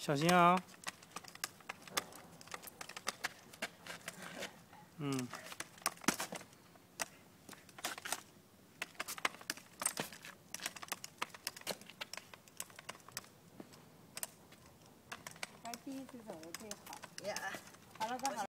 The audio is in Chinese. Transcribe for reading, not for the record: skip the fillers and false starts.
小心啊！嗯。 还第一次走的最好。 呀， 好了，好了。